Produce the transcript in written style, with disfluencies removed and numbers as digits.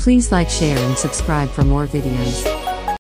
Please like, share and subscribe for more videos.